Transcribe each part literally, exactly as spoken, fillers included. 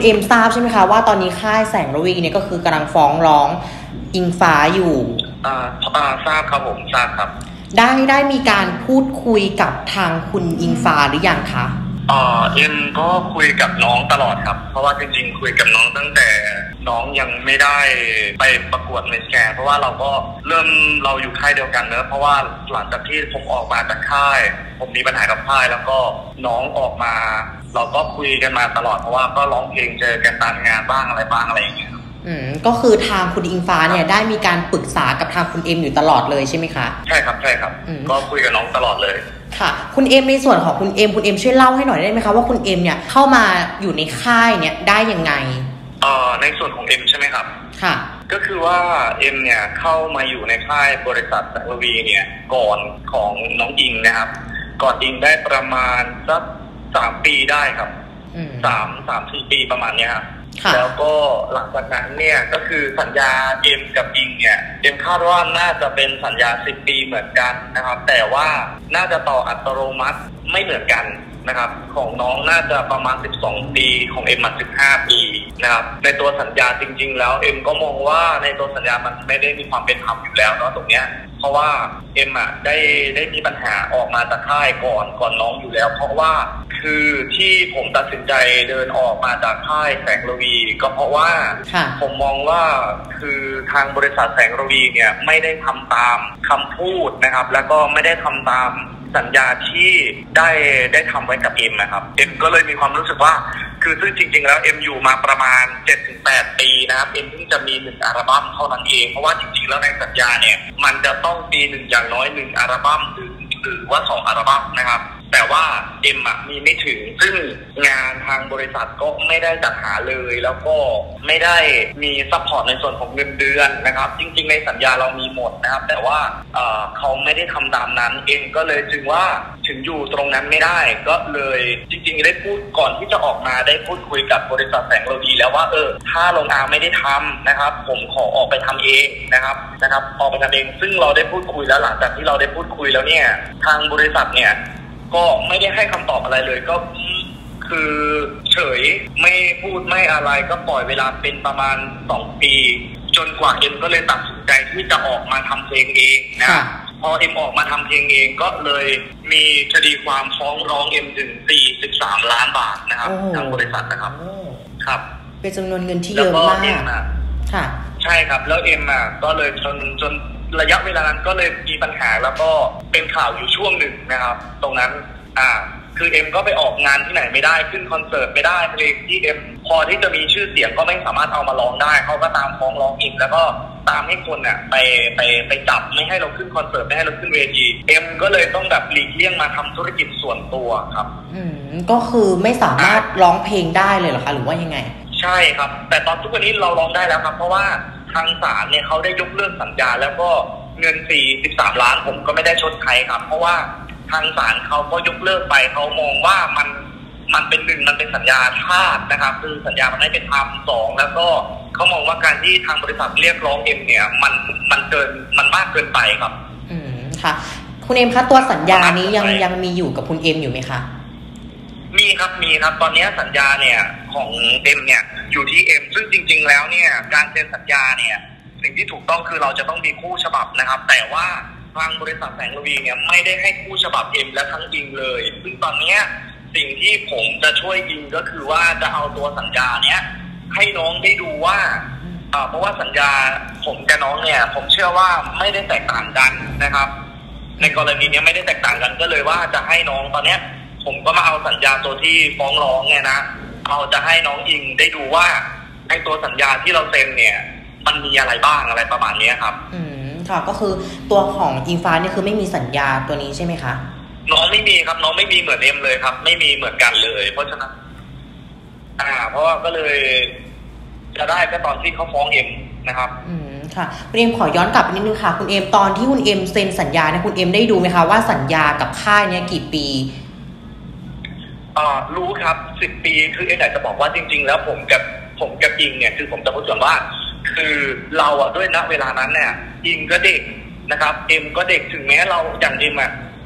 เอ็มทราบใช่ไหมคะว่าตอนนี้ค่ายแสงระวีเนี่ยก็คือกำลังฟ้องร้องอิงฟ้าอยู่อ่าอ่าทราบครับผมทราบครับได้ได้มีการพูดคุยกับทางคุณอิงฟ้าหรือยังคะอ่าเอ็มก็คุยกับน้องตลอดครับเพราะว่าจริงๆคุยกับน้องตั้งแต่น้องยังไม่ได้ไปประกวดมิสแกรนด์เพราะว่าเราก็เริ่มเราอยู่ค่ายเดียวกันเนอะเพราะว่าหลังจากที่ผมออกมาจากค่ายผมมีปัญหากับค่ายแล้วก็น้องออกมาเราก็คุยกันมาตลอดเพราะว่าก็ร้องเพลงเจอกันตามงานบ้างอะไรบ้างอะไรอย่างเงี้ยอืมก็คือทางคุณอิงฟ้าเนี่ยได้มีการปรึกษากับทางคุณเอ็มอยู่ตลอดเลยใช่ไหมคะใช่ครับใช่ครับก็คุยกับน้องตลอดเลยค่ะคุณเอ็มในส่วนของคุณเอ็มคุณเอ็มช่วยเล่าให้หน่อยได้ไหมคะว่าคุณเอ็มเนี่ยเข้ามาอยู่ในค่ายเนี่ยได้ยังไงเอ่อในส่วนของเอ็มใช่ไหมครับค่ะก็คือว่าเอ็มเนี่ยเข้ามาอยู่ในค่ายบริษัทแสงระวีเนี่ยก่อนของน้องอิงนะครับก่อนอิงได้ประมาณสักสามปีได้ครับสามสามสี่ปีประมาณเนี้ยครับแล้วก็หลังจากนั้นเนี่ยก็คือสัญญาเอ็มกับอิงเนี่ยเอ็มคาดว่าน่าจะเป็นสัญญาสิบปีเหมือนกันนะครับแต่ว่าน่าจะต่ออัตโนมัติไม่เหมือนกันนะครับของน้องน่าจะประมาณสิบสองปีของเอ็มมันสิบห้าปีนะครับในตัวสัญญาจริงๆแล้วเอ็มก็มองว่าในตัวสัญญามันไม่ได้มีความเป็นธรรมอยู่แล้วเนาะตรงเนี้ยเพราะว่าเอ็มอ่ะได้ได้มีปัญหาออกมาจากค่ายก่อนก่อนน้องอยู่แล้วเพราะว่าคือที่ผมตัดสินใจเดินออกมาจากค่ายแสงระวีก็เพราะว่าผมมองว่าคือทางบริษัทแสงระวีเนี่ยไม่ได้ทำตามคำพูดนะครับแล้วก็ไม่ได้ทำตามสัญญาที่ได้ได้ทำไว้กับเอ็มนะครับเอ็มก็เลยมีความรู้สึกว่าคือซึ่งจริงๆแล้วเอ็มอยู่มาประมาณ เจ็ดถึงแปด ปีนะครับเอ็มเพิ่งจะมีหนึ่งอัลบั้มเท่านั้นเองเพราะว่าจริงๆแล้วในสัญญาเนี่ยมันจะต้องปีหนึ่งอย่างน้อยหนึ่งอัลบั้มหรือหรือว่าสองอัลบั้มนะครับแต่ว่าเอ็มอะมีไม่ถึงซึ่งงานทางบริษัทก็ไม่ได้จัดหาเลยแล้วก็ไม่ได้มีซัพพอร์ตในส่วนของเงินเดือนนะครับจริงๆในสัญญาเรามีหมดนะครับแต่ว่าเอ่อเขาไม่ได้ทำตามนั้นเอ็มก็เลยจึงว่าถึงอยู่ตรงนั้นไม่ได้ก็เลยจริงๆได้พูดก่อนที่จะออกมาได้พูดคุยกับบริษัทแสงระวีแล้วว่าเออถ้าโรงงานไม่ได้ทำนะครับผมขอออกไปทำเองนะครับนะครับออกไปทำเองซึ่งเราได้พูดคุยแล้วหลังจากที่เราได้พูดคุยแล้วเนี่ยทางบริษัทเนี่ยก็ไม่ได้ให้คำตอบอะไรเลยก็คือเฉยไม่พูดไม่อะไรก็ปล่อยเวลาเป็นประมาณสองปีจนกว่าเอ็มก็เลยตัดสินใจที่จะออกมาทำเพลงเองนะพอเอ็มออกมาทำเพลงเองก็เลยมีคดีความฟ้องร้องเอ็มถึงสี่สิบสามล้านบาทนะครับทางบริษัทนะครับครับเป็นจำนวนเงินที่เยอะมากค่ะใช่ครับแล้วเอ็มอ่ะก็เลยจนจนระยะเวลานั้นก็เลยมีปัญหาแล้วก็เป็นข่าวอยู่ช่วงหนึ่งนะครับตรงนั้นอ่าคือเอ็มก็ไปออกงานที่ไหนไม่ได้ขึ้นคอนเสิร์ตไม่ได้เพลงที่เอ็มพอที่จะมีชื่อเสียงก็ไม่สามารถเอามาร้องได้เขาก็ตามฟ้องร้องอีกแล้วก็ตามให้คนอ่ะไปไปไปจับไม่ให้เราขึ้นคอนเสิร์ตไม่ให้เราขึ้นเวทีเอ็มก็เลยต้องแบบหลีกเลี่ยงมาทำธุรกิจส่วนตัวครับอืมก็คือไม่สามารถร้องเพลงได้เลยเหรอคะหรือว่ายังไงใช่ครับแต่ตอนทุกวันนี้เราร้องได้แล้วครับเพราะว่าทางศาลเนี่ยเขาได้ยกเลิกสัญญาแล้วก็เงินสี่สิบสามล้านผมก็ไม่ได้ชดใช้ครับเพราะว่าทางศาลเขาก็ยกเลิกไปเขามองว่ามันมันเป็นหนึ่งมันเป็นสัญญาทาสนะครับคือสัญญามันไม่เป็นธรรมสองแล้วก็เขามองว่าการที่ทางบริษัทเรียกร้องเอ็มเนี่ยมันมันเกินมันมากเกินไปครับอืมค่ะคุณเอ็มคะตัวสัญญานี้ยังยังมีอยู่กับคุณเอ็มอยู่ไหมคะมีครับมีครับตอนนี้สัญญาเนี่ยของเอ็มเนี่ยอยู่ที่เอ็มซึ่งจริงๆแล้วเนี่ยการเซ็นสัญญาเนี่ยสิ่งที่ถูกต้องคือเราจะต้องมีคู่ฉบับนะครับแต่ว่าทางบริษัทแสงระวีเนี่ยไม่ได้ให้คู่ฉบับเอ็มและทั้งอิงเลยซึ่งตอนนี้สิ่งที่ผมจะช่วยอิงก็คือว่าจะเอาตัวสัญญาเนี้ยให้น้องได้ดูว่าเพราะว่าสัญญาผมกับน้องเนี่ยผมเชื่อว่าไม่ได้แตกต่างกันนะครับในกรณีนี้ไม่ได้แตกต่างกันก็เลยว่าจะให้น้องตอนเนี้ยผมก็มาเอาสัญญาตัวที่ฟ้องร้องเนี่ยนะเอาจะให้น้องอิงได้ดูว่าไอ้ตัวสัญญาที่เราเซ็นเนี่ยมันมีอะไรบ้างอะไรประมาณนี้ครับอืมค่ะก็คือตัวของอิงฟ้าเนี่ยคือไม่มีสัญญาตัวนี้ใช่ไหมคะน้องไม่มีครับน้องไม่มีเหมือนเอ็มเลยครับไม่มีเหมือนกันเลยเพราะฉะนั้นอ่าเพราะว่าก็เลยจะได้ก็ตอนที่เขาฟ้องเอ็มนะครับอืมค่ะคุณเอ็มขอย้อนกลับไปนิดนึงค่ะคุณเอ็มตอนที่คุณเอ็มเซ็นสัญญาเนี่ยคุณเอ็มได้ดูไหมคะว่าสัญญากับค่ายเนี่ยกี่ปีอ่ารู้ครับสิบปีคือเอ็มอยากจะบอกว่าจริงๆแล้วผมกับผมกับอิงเนี่ยคือผมจะพูดก่อนว่าคือเราอะด้วยณเวลานั้นเนี่ยอิงก็เด็กนะครับเอ็มก็เด็กถึงแม้เราอย่างเอ็มอะ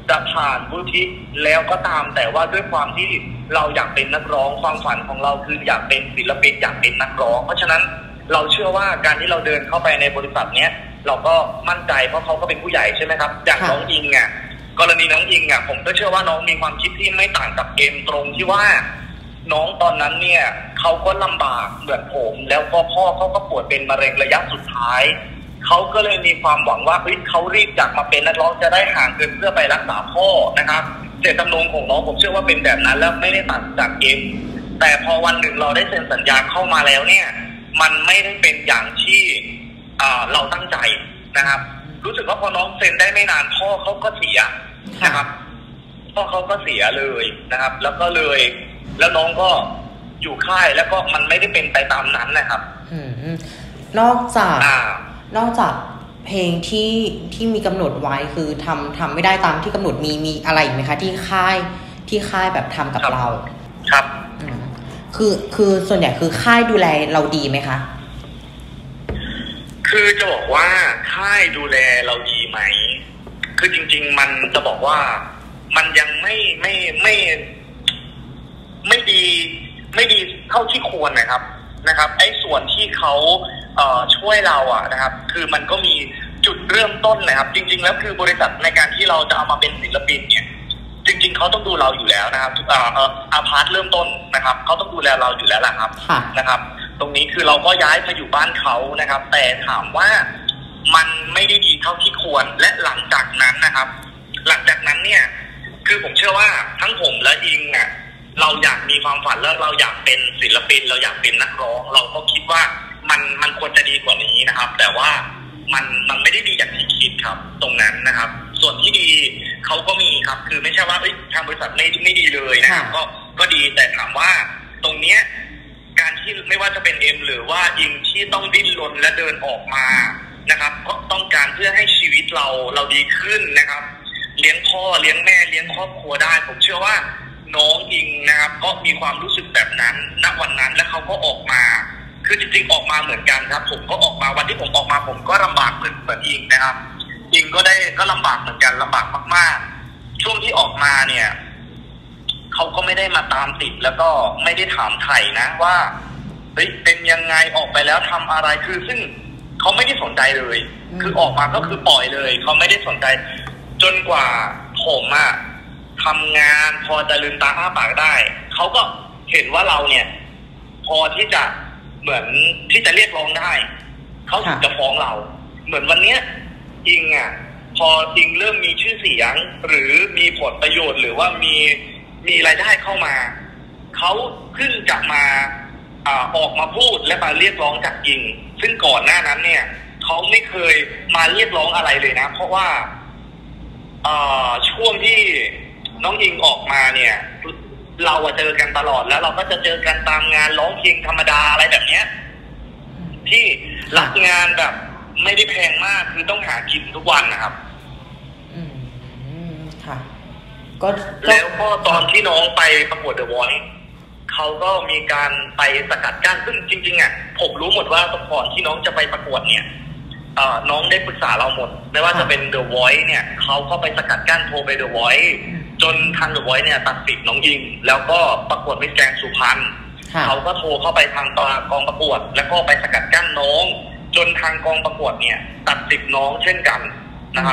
จะผ่านวุฒิแล้วก็ตามแต่ว่าด้วยความที่เราอยากเป็นนักร้องความฝันของเราคืออยากเป็นศิลปินอยากเป็นนักร้องเพราะฉะนั้นเราเชื่อว่าการที่เราเดินเข้าไปในบริษัทเนี้ยเราก็มั่นใจเพราะเขาก็เป็นผู้ใหญ่ใช่ไหมครับอย่างน้องอิงอ่ะกรณีน้องอิงอ่ะผมก็เชื่อว่าน้องมีความคิดที่ไม่ต่างกับเอมตรงที่ว่าน้องตอนนั้นเนี่ยเขาก็ลำบากเหมือนผมแล้วก็พ่อเขาก็ป่วยเป็นมะเร็งระยะสุดท้ายเขาก็เลยมีความหวังว่าเฮ้ยเขารีบจากมาเป็นนักร้องจะได้ห่างเกินเพื่อไปรักษาพ่อนะครับเจตจำนงของน้องผมเชื่อว่าเป็นแบบนั้นแล้วไม่ได้ต่างจากเอมแต่พอวันหนึ่งเราได้เซ็นสัญญาเข้ามาแล้วเนี่ยมันไม่ได้เป็นอย่างที่เราตั้งใจนะครับรู้สึกว่าพอน้องเซ็นได้ไม่นานพ่อเขาก็เสียนะครับพ่อเขาก็เสียเลยนะครับแล้วก็เลยแล้วน้องก็อยู่ค่ายแล้วก็มันไม่ได้เป็นไปตามนั้นนะครับนอกจากนอกจากเพลงที่ที่มีกำหนดไว้คือทำทำไม่ได้ตามที่กำหนดมีมีอะไรอีกไหมคะที่ค่ายที่ค่ายแบบทำกับเราครับคือคือส่วนใหญ่คือค่ายดูแลเราดีไหมคะคือจะบอกว่าค่ายดูแลเราดีไหมคือจริงๆมันจะบอกว่ามันยังไม่ไม่ไม่ไม่ดีไม่ดีเท่าที่ควรนะครับนะครับไอ้ส่วนที่เขาเอ่อช่วยเราอ่ะนะครับคือมันก็มีจุดเริ่มต้นนะครับจริงๆแล้วคือบริษัทในการที่เราจะเอามาเป็นศิลปินเนี่ยจริงๆเขาต้องดูเราอยู่แล้วนะครับเอ่อเอ่ออาพาร์ทเริ่มต้นนะครับเขาต้องดูแลเราอยู่แล้วแหละครับนะครับตรงนี้คือเราก็ย้ายมาอยู่บ้านเขานะครับแต่ถามว่ามันไม่ได้ดีเท่าที่ควรและหลังจากนั้นนะครับหลังจากนั้นเนี่ยคือผมเชื่อว่าทั้งผมและอิงอ่ะเราอยากมีความฝันแล้วเราอยากเป็นศิลปินเราอยากเป็นนักร้องเราก็คิดว่ามันมันควรจะดีกว่านี้นะครับแต่ว่ามันมันไม่ได้ดีอย่างที่คิดครับตรงนั้นนะครับส่วนที่ดีเขาก็มีครับคือไม่ใช่ว่าทางบริษัทไม่ไม่ดีเลยนะครับก็ก็ดีแต่ถามว่าตรงเนี้ยการที่ไม่ว่าจะเป็นเอ็มหรือว่าอิงที่ต้องดิ้นรนและเดินออกมานะครับก็ต้องการเพื่อให้ชีวิตเราเราดีขึ้นนะครับเลี้ยงพ่อเลี้ยงแม่เลี้ยงครอบครัวได้ผมเชื่อว่าน้องอิงนะครับก็มีความรู้สึกแบบนั้นณวันนั้นและเขาก็ออกมาคือจริงๆออกมาเหมือนกันครับผมก็ออกมาวันที่ผมออกมาผมก็ลำบากเหมือนเหมือนอิงนะครับอิงก็ได้ก็ลำบากเหมือนกันลำบากมากๆช่วงที่ออกมาเนี่ยเขาก็ไม่ได้มาตามติดแล้วก็ไม่ได้ถามไถ่นะว่าเฮ้ยเป็นยังไงออกไปแล้วทำอะไรคือซึ่งเขาไม่ได้สนใจเลยคือออกมาก็คือปล่อยเลยเขาไม่ได้สนใจจนกว่าผมอะทำงานพอจะลืมตาอ้าปากได้เขาก็เห็นว่าเราเนี่ยพอที่จะเหมือนที่จะเรียกร้องได้เขาถึงจะฟ้องเราเหมือนวันเนี้ยอิงอ่ะพออิงเริ่มมีชื่อเสียงหรือมีผลประโยชน์หรือว่ามีมีรายได้เข้ามาเขาเพิ่งจะมาอ่าออกมาพูดและมาเรียกร้องจากอิงซึ่งก่อนหน้านั้นเนี่ยเขาไม่เคยมาเรียกร้องอะไรเลยนะเพราะว่าอ่าช่วงที่น้องอิงออกมาเนี่ยเราเจอกันตลอดแล้วเราก็จะเจอกันตามงานร้องเพลงธรรมดาอะไรแบบเนี้ยที่รับงานแบบไม่ได้แพงมากคือต้องหากินทุกวันนะครับอืมค่ะก็แล้วก็ตอนที่น้องไปประกวด The Voice เขาก็มีการไปสกัดกั้นซึ่งจริงๆอ่ะผมรู้หมดว่าก่อนที่น้องจะไปประกวดเนี่ยน้องได้ปรึกษาเราหมดไม่ว่าจะเป็น The Voice เนี่ยเขาก็ไปสกัดกั้นโทรไป The Voice จนทาง The Voice เนี่ยตัดสิทธิ์น้องอิงแล้วก็ประกวดมิสแกรนด์สุพรรณเขาก็โทรเข้าไปทางกองประกวดแล้วก็ไปสกัดกั้นน้องจนทางกองประกวดเนี่ยตัดสิทธิ์น้องเช่นกันนะครับ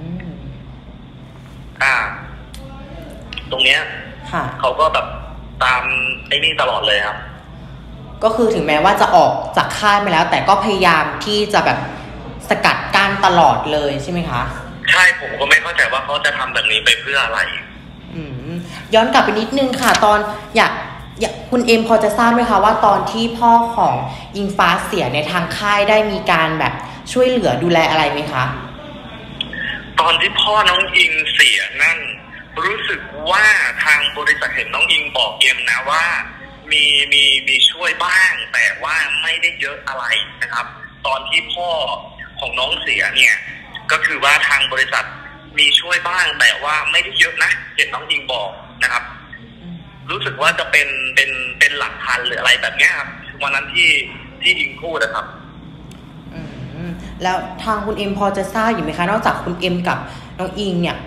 อ่าตรงเนี้ยเขาก็แบบตามไอ้นี่ตลอดเลยครับก็คือถึงแม้ว่าจะออกจากค่ายมาแล้วแต่ก็พยายามที่จะแบบสกัดกั้นตลอดเลยใช่ไหมคะใช่ผมก็ไม่เข้าใจว่าเขาจะทำแบบนี้ไปเพื่ออะไรอืมย้อนกลับไปนิดนึงค่ะตอนอยากอยากคุณเอ็มพอจะทราบไหมคะว่าตอนที่พ่อของอิงฟ้าเสียในทางค่ายได้มีการแบบช่วยเหลือดูแลอะไรไหมคะตอนที่พ่อน้องอิงเสียนั่นรู้สึกว่าทางบริษัทเห็นน้องอิงบอกเอ็มนะว่ามีมีมีช่วยบ้างแต่ว่าไม่ได้เยอะอะไรนะครับตอนที่พ่อของน้องเสียเนี่ยก็คือว่าทางบริษัทมีช่วยบ้างแต่ว่าไม่ได้เยอะนะเห็นน้องอิงบอกนะครับรู้สึกว่าจะเป็นเป็นเป็นหลักพันหรืออะไรแบบนี้ครับวันนั้นที่ที่อิงพูดนะครับอืมแล้วทางคุณเอ็มพอจะทราบอยู่ไหมคะนอกจากคุณเอ็มกับน้องอิงเนี่ย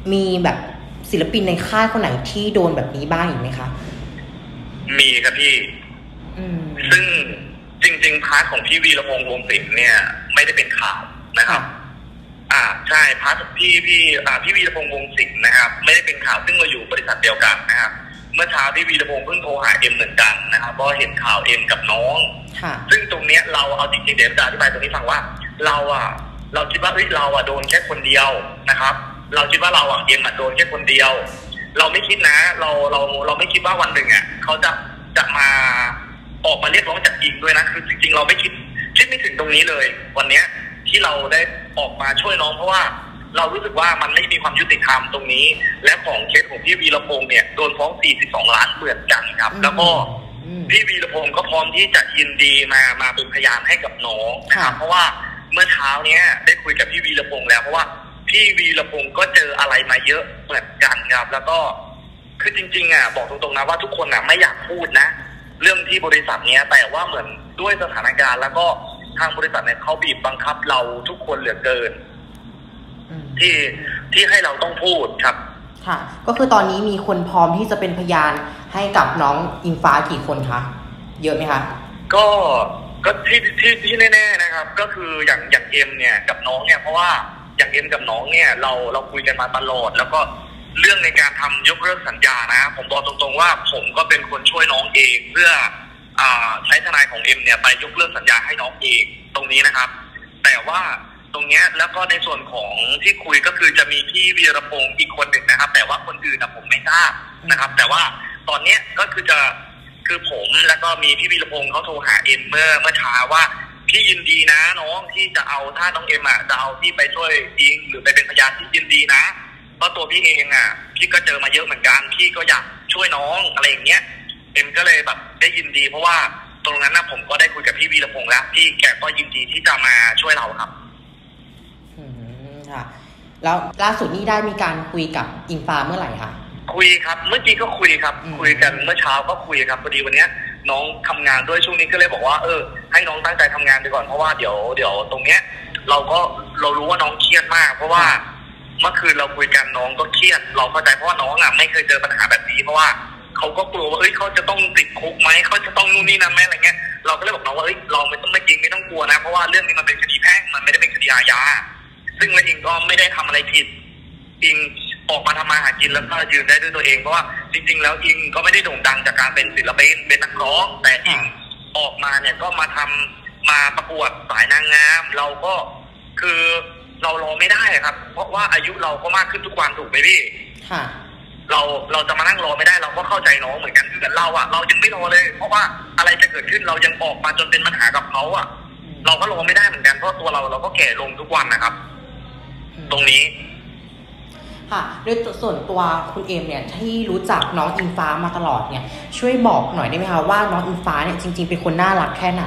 มีแบบศิลปินในค่ายคนไหนที่โดนแบบนี้บ้างอีกไหมคะมีครับพี่ซึ่งจริงๆพาร์ทของพี่วีระพงษ์วงศิลป์เนี่ยไม่ได้เป็นข่าวนะครับอ่าใช่พาร์ทพี่พี่อ่าพี่วีระพงษ์วงศิลป์นะครับไม่ได้เป็นข่าวซึ่งเราอยู่บริษัทเดียวกันนะครับเมื่อเช้าพี่วีระพงษ์เพิ่งโทรหาเอ็มเหมือนกันนะครับเพราะเห็นข่าวเอ็มกับน้องซึ่งตรงเนี้ยเราเอาจริงๆเดี๋ยวจะอธิบายตรงนี้ฟังว่าเราอ่ะเราคิดว่าเฮ้ยเราอ่ะโดนแค่คนเดียวนะครับเราคิดว่าเราอ่ะเอ็มอ่ะโดนแค่คนเดียวเราไม่คิดนะเราเราเราไม่คิดว่าวันหนึ่งอ่ะเขาจะจะมาออกมาเรียกร้องจากอิงด้วยนะคือจริงๆเราไม่คิดคิดไม่ถึงตรงนี้เลยวันเนี้ยที่เราได้ออกมาช่วยน้องเพราะว่าเรารู้สึกว่ามันไม่มีความยุติธรรมตรงนี้และของเคสของพี่วีระพงษ์เนี่ยโดนฟ้องสี่สิบสองล้านเหมือนกันครับแล้วก็พี่วีระพงษ์ก็พร้อมที่จะยินดีมามาเป็นพยานให้กับน้องนะครับเพราะว่าเมื่อเช้าเนี้ยได้คุยกับพี่วีระพงษ์แล้วเพราะว่าพี่วีระพงษ์ก็เจออะไรมาเยอะเหมือนกันครับแล้วก็คือจริงๆอ่ะบอกตรงๆนะว่าทุกคนอ่ะไม่อยากพูดนะเรื่องที่บริษัทเนี้ยแต่ว่าเหมือนด้วยสถานการณ์แล้วก็ทางบริษัทเนี่ยเขาบีบบังคับเราทุกคนเหลือเกินที่ที่ให้เราต้องพูดครับค่ะก็คือตอนนี้มีคนพร้อมที่จะเป็นพยานให้กับน้องอิงฟ้ากี่คนคะเยอะไหมคะก็ก็ที่ที่ที่แน่ๆนะครับก็คืออย่างอย่างเอ็มเนี่ยกับน้องเนี่ยเพราะว่าอย่างเอ็มกับน้องเนี่ยเราเราคุยกันมาตลอดแล้วก็เรื่องในการทำยกเลิกสัญญานะผมบอกตรงๆว่าผมก็เป็นคนช่วยน้องเองเพื่ออ่าใช้ทนายของเอ็มเนี่ยไปยกเลิกสัญญาให้น้องเองตรงนี้นะครับแต่ว่าตรงเนี้ยแล้วก็ในส่วนของที่คุยก็คือจะมีพี่วีระพงษ์อีกคนหนึ่งนะครับแต่ว่าคนอื่นนะผมไม่ทราบนะครับแต่ว่าตอนเนี้ยก็คือจะคือผมแล้วก็มีพี่วีระพงษ์เขาโทรหาเอ็มเมื่อเมื่อเช้าว่าพี่ยินดีนะน้องที่จะเอาถ้าน้องเอ็มอ่ะจะเอาพี่ไปช่วยอิงหรือไปเป็นพยานที่ยินดีนะเพราะตัวพี่เองอ่ะพี่ก็เจอมาเยอะเหมือนกันพี่ก็อยากช่วยน้องอะไรอย่างเงี้ยเอ็มก็เลยแบบได้ยินดีเพราะว่าตรงนั้นนะผมก็ได้คุยกับพี่วีระพงษ์แล้วพี่แกก็ยินดีที่จะมาช่วยเราครับอืมค่ะแล้วล่าสุดนี้ได้มีการคุยกับอิงฟ้าเมื่อไหร่คะคุยครับเมื่อกี้ก็คุยครับคุยกันเมื่อเช้าก็คุยครับพอดีวันนี้น้องทำงานด้วยช่วงนี้ก็เลยบอกว่าเออให้น้องตั้งใจทำงานไปก่อนเพราะว่าเดี๋ยวเดี๋ยวตรงเนี้ยเราก็เรารู้ว่าน้องเครียดมากเพราะว่าเมื่อคืนเราคุยกันน้องก็เครียดเราเข้าใจเพราะว่าน้องอ่ะไม่เคยเจอปัญหาแบบนี้เพราะว่าเขาก็กลัวว่าเอ้ยเขาจะต้องติดคุกไหมเขาจะต้องนู่นนี่นั่นไหมอะไรเงี้ยเราก็เลยบอกน้องว่าเอ้ยเราไม่ต้องไม่จริงไม่ต้องกลัวนะเพราะว่าเรื่องนี้มันเป็นคดีแพ่งมันไม่ได้เป็นคดีอาญาซึ่งเราเองก็ไม่ได้ทำอะไรผิดอิงออกมาทำมาหากินแล้วก็ยืนได้ด้วยตัวเองเพราะว่าจริงๆแล้วอิงก็ไม่ได้โด่งดังจากการเป็นศิลปินเป็นนักร้องแต่อิงออกมาเนี่ยก็มาทำมาประกวดสายนางงามเราก็คือเรารอไม่ได้ครับเพราะว่าอายุเราก็มากขึ้นทุกวันถูกไหมพี่ค่ะเราเราจะมานั่งรอไม่ได้เราก็เข้าใจน้องเหมือนกันคือเราอะเรายังไม่รอเลยเพราะว่าอะไรจะเกิดขึ้นเรายังออกมาจนเป็นปัญหากับเขาอะเราก็รอไม่ได้เหมือนกันเพราะตัวเราเราก็แก่ลงทุกวันนะครับตรงนี้ค่ะโดยส่วนตัวคุณเอมเนี่ยที่รู้จักน้องอิงฟ้ามาตลอดเนี่ยช่วยบอกหน่อยได้ไหมคะว่าน้องอิงฟ้าเนี่ยจริงๆเป็นคนน่ารักแค่ไหน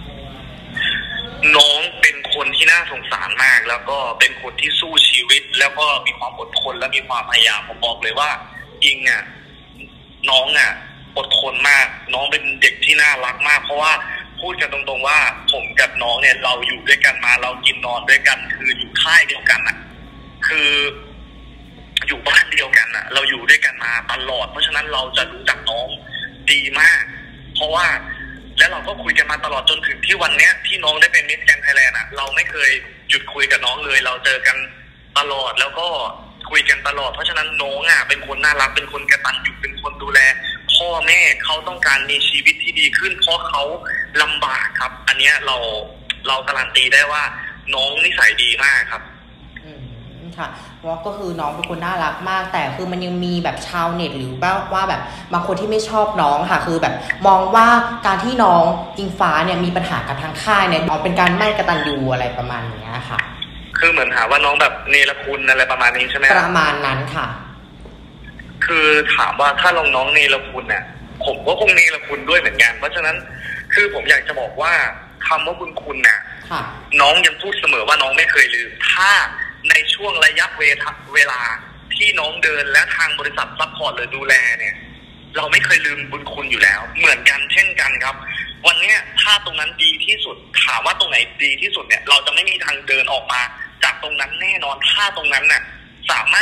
น้องเป็นคนที่น่าสงสารมากแล้วก็เป็นคนที่สู้ชีวิตแล้วก็มีความอดทนและมีความพยายามผมบอกเลยว่าอิงอ่ะน้องอ่ะอดทนมากน้องเป็นเด็กที่น่ารักมากเพราะว่าพูดกันตรงๆว่าผมกับน้องเนี่ยเราอยู่ด้วยกันมาเรากินนอนด้วยกันคืออยู่ค่ายเดียวกันอ่ะคืออยู่บ้านเดียวกันอ่ะเราอยู่ด้วยกันมาตลอดเพราะฉะนั้นเราจะรู้จักน้องดีมากเพราะว่าแล้วเราก็คุยกันมาตลอดจนถึงที่วันเนี้ยที่น้องได้เป็นมิสแกรนด์ไทยแลนด์อ่ะเราไม่เคยหยุดคุยกับน้องเลยเราเจอกันตลอดแล้วก็คุยกันตลอดเพราะฉะนั้นน้องอ่ะเป็นคนน่ารักเป็นคนกตัญญูเป็นคนดูแลพ่อแม่เขาต้องการมีชีวิตที่ดีขึ้นเพราะเขาลำบากครับอันเนี้ยเราเราการันตีได้ว่าน้องนิสัยดีมากครับค่ะเพราะก็คือน้องเป็นคนน่ารักมากแต่คือมันยังมีแบบชาวเน็ตหรือว่าว่าแบบบางคนที่ไม่ชอบน้องค่ะคือแบบมองว่าการที่น้องอิงฟ้าเนี่ยมีปัญหากับทางค่ายเนี่ยน้องเป็นการไม่กตัญญูอะไรประมาณนี้ค่ะคือเหมือนหาว่าน้องแบบเนรคุณอะไรประมาณนี้ใช่ไหมประมาณนั้นค่ะคือถามว่าถ้าลองน้องเนรคุณเนี่ยผมก็คงเนรคุณด้วยเหมือนกันเพราะฉะนั้นคือผมอยากจะบอกว่าคำว่าบุญคุณน่ะน้องยังพูดเสมอว่าน้องไม่เคยลืมถ้าในช่วงระยะเวลาที่น้องเดินและทางบริษัทซัพพอร์ตหรือดูแลเนี่ยเราไม่เคยลืมบุญคุณอยู่แล้วเหมือนกันเช่นกันครับวันนี้ถ้าตรงนั้นดีที่สุดถามว่าตรงไหนดีที่สุดเนี่ยเราจะไม่มีทางเดินออกมาจากตรงนั้นแน่นอนถ้าตรงนั้นน่ะสามารถ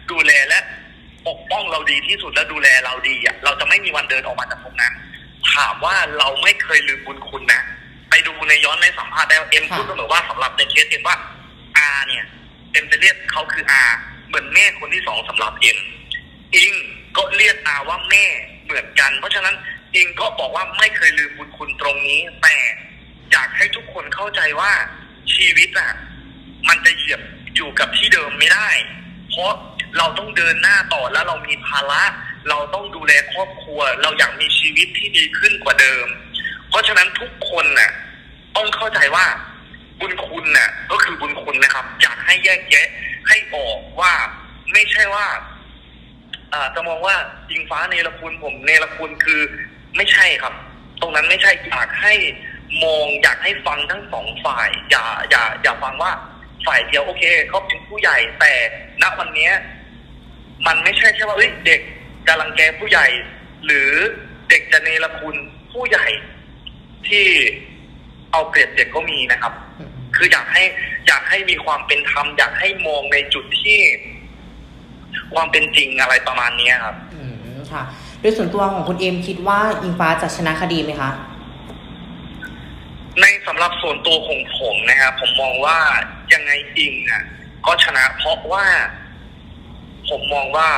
ดูแลและปกป้องเราดีที่สุดและดูแลเราดีอ่ะเราจะไม่มีวันเดินออกมาจากตรงนั้นถามว่าเราไม่เคยลืมบุญคุณนะไปดูในย้อนในสัมภาษณ์แล้วเอ็มพูดเสมอว่าสำหรับในเคสเอ็มว่าอาเนี่ยเอ็มจะเรียกเขาคืออาเหมือนแม่คนที่สองสำหรับเอ็มอิงก็เรียกอาว่าแม่เหมือนกันเพราะฉะนั้นอิงก็บอกว่าไม่เคยลืมบุญคุณตรงนี้แต่อยากให้ทุกคนเข้าใจว่าชีวิตอ่ะมันจะเหยียบอยู่กับที่เดิมไม่ได้เพราะเราต้องเดินหน้าต่อแล้วเรามีภาระเราต้องดูแลครอบครัวเราอยากมีชีวิตที่ดีขึ้นกว่าเดิมเพราะฉะนั้นทุกคนน่ะต้องเข้าใจว่าบุญคุณน่ะก็คือบุญคุณนะครับอยากให้แยกแยะให้ออกว่าไม่ใช่ว่าอ่าจะมองว่าอิงฟ้าเนรคุณผมเนรคุณคือไม่ใช่ครับตรงนั้นไม่ใช่อยากให้มองอยากให้ฟังทั้งสองฝ่ายอย่าอย่าอย่าฟังว่าฝ่ายเดียวโอเคเขาเป็นผู้ใหญ่แต่ณวันนี้มันไม่ใช่แค่ว่าเอ้ยเด็กจะรังแกผู้ใหญ่หรือเด็กจะเนรคุณผู้ใหญ่ที่เอาเปรียบเด็กก็มีนะครับคืออยากให้อยากให้มีความเป็นธรรมอยากให้มองในจุดที่ความเป็นจริงอะไรประมาณนี้ครับอืมค่ะโดยส่วนตัวของคุณเอ็มคิดว่าอิงฟ้าจะชนะคดีไหมคะในสำหรับส่วนตัวของผมนะครับผมมองว่ายังไงอิงอ่ะก็ชนะเพราะว่าผมมองว่า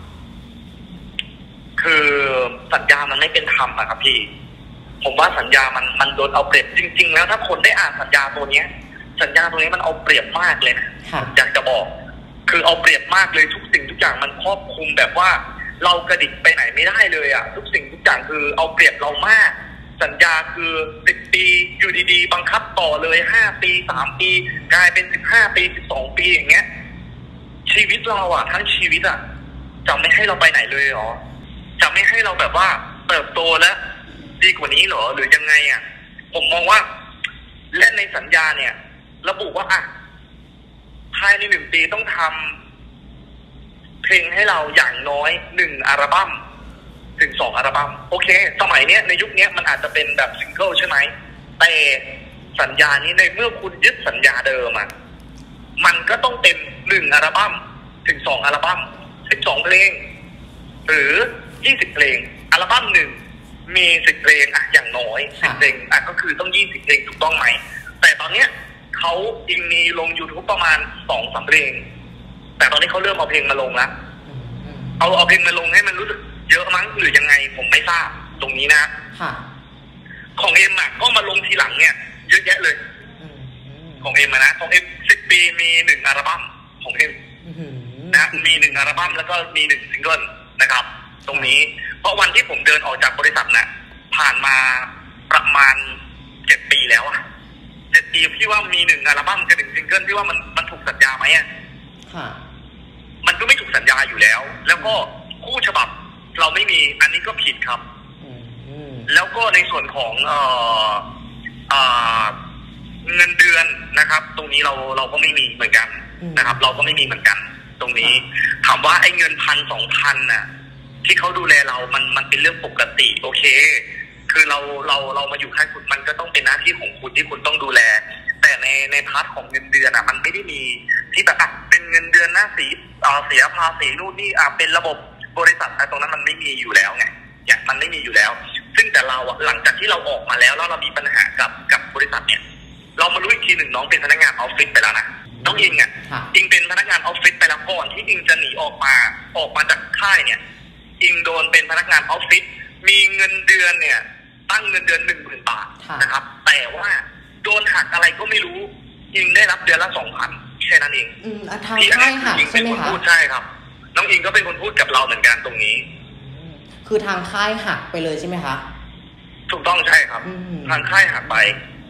คือสัญญามันไม่เป็นธรรมอะครับพี่ผมว่าสัญญามันมันโดนเอาเปรียบจริงๆแล้วถ้าคนได้อ่านสัญญาตัวเนี้ยสัญญาตัวนี้มันเอาเปรียบมากเลยนะอยากจะบอกคือเอาเปรียบมากเลยทุกสิ่งทุกอย่างมันครอบคลุมแบบว่าเรากระดิกไปไหนไม่ได้เลยอะทุกสิ่งทุกอย่างคือเอาเปรียบเรามากสัญญาคือสิบปีอยู่ดีๆบังคับต่อเลยห้าปีสามปีกลายเป็นสิบห้าปีสิบสองปีอย่างเงี้ยชีวิตเราอะทั้งชีวิตอะจะไม่ให้เราไปไหนเลยหรอจะไม่ให้เราแบบว่าเติบโตแล้วดีกว่านี้หรอหรือยังไงอะผมมองว่าและในสัญญาเนี่ยระบุว่าอ่ะภายในหนึ่งปีต้องทำเพลงให้เราอย่างน้อยหนึ่งอัลบั้มถึงสองอัลบั้มโอเคสมัยเนี้ยในยุคนี้มันอาจจะเป็นแบบซิงเกิลใช่ไหมแต่สัญญานี้ในเมื่อคุณยึดสัญญาเดิมอ่ะมันก็ต้องเป็นหนึ่งอัลบั้มถึงสองอัลบั้มสิบสองเพลงหรือยี่สิบเพลงอัลบั้มหนึ่งมีสิบเพลงอ่ะอย่างน้อยสิบเพลงอ่ะก็คือต้องยี่สิบเพลงถูกต้องไหมแต่ตอนเนี้ยเขาอิงมีลง YouTube ประมาณสองสามเพลงแต่ตอนนี้เขาเริ่มเอาเพลงมาลงแล้วเอาเอาเพลงมาลงให้มันรู้สึกเยอะมั้งหรือยังไงผมไม่ทราบตรงนี้นะของเอ็มอ่ะก็มาลงทีหลังเนี่ยเยอะแยะเลยของเอ็มนะของเอ็มสิบปีมีหนึ่งอัลบั้มของเอ็มนะมีหนึ่งอัลบั้มแล้วก็มีหนึ่งซิงเกิลนะครับตรงนี้เพราะวันที่ผมเดินออกจากบริษัทน่ะผ่านมาประมาณเจ็ดปีแล้วอ่ะเจ็ดปีพี่ว่ามีหนึ่งอัลบั้มกับหนึ่งซิงเกิลพี่ว่ามันมันถูกสัญญาไหมอ่ะมันก็ไม่ถูกสัญญาอยู่แล้วแล้วก็คู่ฉบับเราไม่มีอันนี้ก็ผิดครับแล้วก็ในส่วนของเอ่อเอ่อเงินเดือนนะครับตรงนี้เราเราก็ไม่มีเหมือนกันนะครับเราก็ไม่มีเหมือนกันตรงนี้ถามว่าไอ้เงินพันสองพันน่ะที่เขาดูแลเรามันมันเป็นเรื่องปกติโอเคคือเราเราเรามาอยู่ค่ายคุณมันก็ต้องเป็นหน้าที่ของคุณที่คุณต้องดูแลแต่ในในพาร์ทของเงินเดือนอ่ะมันไม่ได้มีที่แบบอ่ะเป็นเงินเดือนหน้าสีเอ่อเสียภาษีนู่นนี่อ่ะเป็นระบบบริษัทตรงนั้นมันไม่มีอยู่แล้วไงเนี่ยมันไม่มีอยู่แล้วซึ่งแต่เราหลังจากที่เราออกมาแล้วแล้วเรามีปัญหากับกับบริษัทเนี่ยเรามารู้อีกทีหนึ่งน้องเป็นพนักงานออฟฟิศไปแล้วนะน้องอิงอ่ะอิงเป็นพนักงานออฟฟิศไปแล้วก่อนที่อิงจะหนีออกมาออกมาจากค่ายเนี่ยอิงโดนเป็นพนักงานออฟฟิศมีเงินเดือนเนี่ยตั้งเงินเดือนหนึ่งหมื่นบาทนะครับแต่ว่าโดนหักอะไรก็ไม่รู้อิงได้รับเดือนละสองพันแค่นั้นเองที่อันนี้อิงเป็นคนพูดใช่ครับน้องอิงก็เป็นคนพูดกับเราเหมือนกันตรงนี้คือทางค่ายหักไปเลยใช่ไหมคะถูกต้องใช่ครับทางค่ายหักไป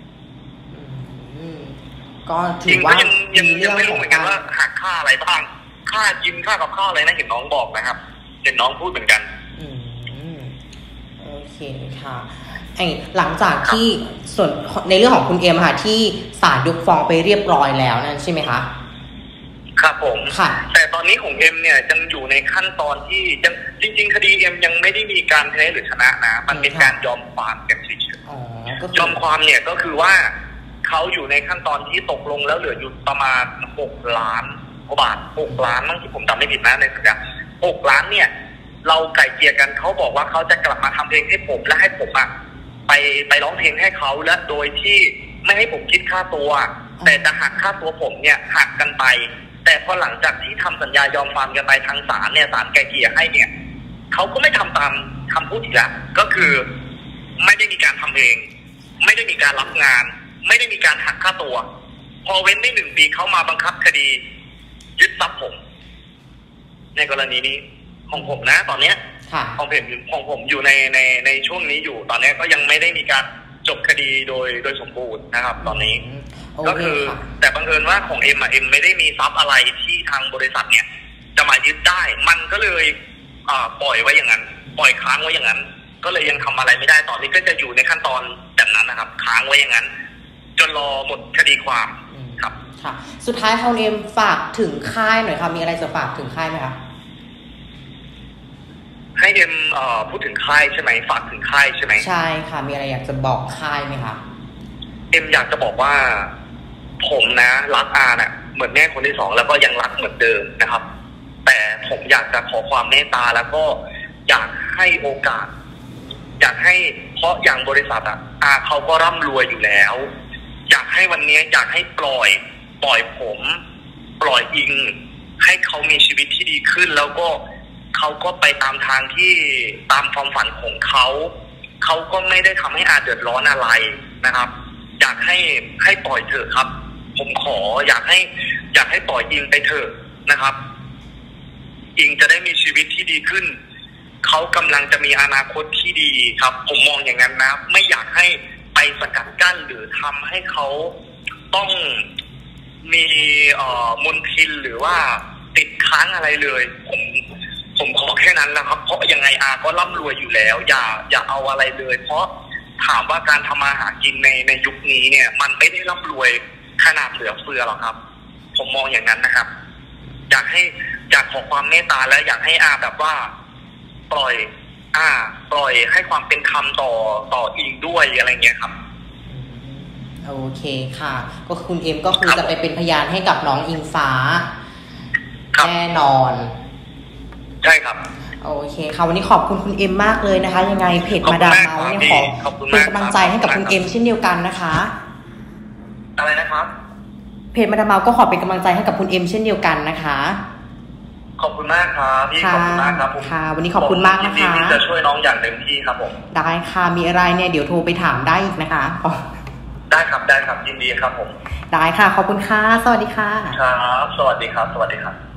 ก็ถือว่ายังยังไม่รู้เหมือนกันว่าหักค่าอะไรบ้างค่ากินค่ากับข้าวอะไรนะเห็นน้องบอกนะครับเห็นน้องพูดเหมือนกันโอเคค่ะไอ้หลังจากที่ส่วนในเรื่องของคุณเอ็มค่ะที่ศาลยกฟ้องไปเรียบร้อยแล้วนั่นใช่ไหมคะครับผมค่ะแต่ตอนนี้ของเอ็มเนี่ยยังอยู่ในขั้นตอนที่ยังจริงๆคดีเอ็มยังไม่ได้มีการแพ้หรือชนะนะมันเป็นการยอมความกันเฉยๆยอมความเนี่ยก็คือว่าเขาอยู่ในขั้นตอนที่ตกลงแล้วเหลืออยู่ประมาณหกล้านกว่าบาทหกล้านมั้งที่ผมจำไม่ผิดนะในสัญญาหกล้านเนี่ยเราไก่เกลี่ยกันเขาบอกว่าเขาจะกลับมาทำเพลงให้ผมและให้ผมอ่ะไปไปร้องเพลงให้เขาและโดยที่ไม่ให้ผมคิดค่าตัวแต่จะหักค่าตัวผมเนี่ยหักกันไปแต่พอหลังจากที่ทำสัญญายอมความกันไปทางศาลเนี่ยศาลไก่เกลี่ยให้เนี่ยเขาก็ไม่ทำตามคำพูดอีกแล้วก็คือไม่ได้มีการทำเพลงไม่ได้มีการรับงานไม่ได้มีการหักค่าตัวพอเว้นได้หนึ่งปีเขามาบังคับคดียึดทรัพย์ผมในกรณีนี้ของผมนะตอนเนี้ยของผมของผมอยู่ในในในช่วงนี้อยู่ตอนนี้ก็ยังไม่ได้มีการจบคดีโดยโดยสมบูรณ์นะครับตอนนี้ก็คือแต่บังเอิญว่าของเอ็มอะเอ็มไม่ได้มีทรัพย์อะไรที่ทางบริษัทเนี่ยจะมายึดได้มันก็เลยอ่าปล่อยไว้อย่างนั้นปล่อยค้างไว้อย่างนั้นก็เลยยังทำอะไรไม่ได้ตอนนี้ก็จะอยู่ในขั้นตอนแบบนั้นนะครับค้างไว้อย่างนั้นจนรอหมดคดีความครับค่ะสุดท้ายคุณเอ็มฝากถึงค่ายหน่อยค่ะมีอะไรจะฝากถึงค่ายไหมคะให้เอ็มเอ่อพูดถึงค่ายใช่ไหมฝากถึงค่ายใช่ไหมใช่ค่ะมีอะไรอยากจะบอกค่ายไหมคะเอ็มอยากจะบอกว่าผมนะรักอาเนี่ยเหมือนแม่คนที่สองแล้วก็ยังรักเหมือนเดิมนะครับแต่ผมอยากจะขอความเมตตาแล้วก็อยากให้โอกาสอยากให้เพราะอย่างบริษัทอ่ะอาเขาก็ร่ำรวยอยู่แล้วอยากให้วันนี้อยากให้ปล่อยปล่อยผมปล่อยอิงให้เขามีชีวิตที่ดีขึ้นแล้วก็เขาก็ไปตามทางที่ตามความฝันของเขาเขาก็ไม่ได้ทำให้อาเดือดร้อนอะไรนะครับอยากให้ให้ปล่อยเถอะครับผมขออยากให้อยากให้ปล่อยอิงไปเถอะนะครับอิงจะได้มีชีวิตที่ดีขึ้นเขากำลังจะมีอนาคตที่ดีครับผมมองอย่างนั้นนะไม่อยากให้ไปสกัดกั้นหรือทำให้เขาต้องมีเอ่อมลทินหรือว่าติดค้างอะไรเลยผมผมขอแค่นั้นแหละครับเพราะยังไงอาก็ร่ำรวยอยู่แล้วอย่าอย่าเอาอะไรเลยเพราะถามว่าการทำมาหากินในในยุคนี้เนี่ยมันไม่ได้ร่ำรวยขนาดเหลือเฟือหรอกครับผมมองอย่างนั้นนะครับอยากให้อยากขอความเมตตาและอยากให้อาแบบว่าปล่อยอ่าปล่อยให้ความเป็นธรรมต่อต่ออิงด้วยอะไรเงี้ยครับโอเคค่ะก็คุณเอ็มก็คือจะไปเป็นพยานให้กับน้องอิงฟ้าแน่นอนใช่ครับโอเคค่ะวันนี้ขอบคุณคุณเอ็มมากเลยนะคะยังไงเพจมาดามเมาส์เนี่ยขอเป็นกำลังใจให้กับคุณเอ็มเช่นเดียวกันนะคะอะไรนะครับเพจมาดามเมาส์ก็ขอเป็นกำลังใจให้กับคุณเอ็มเช่นเดียวกันนะคะขอบคุณมากครับพี่ขอบคุณมากครับผมค่ะวันนี้ขอบคุณมากนะคะที่จะช่วยน้องอย่างเต็มที่ครับผมได้ค่ะมีอะไรเนี่ยเดี๋ยวโทรไปถามได้อีกนะคะได้ครับได้ครับยินดีครับผมได้ค่ะขอบคุณค่ะสวัสดีค่ะครับสวัสดีครับสวัสดีครับ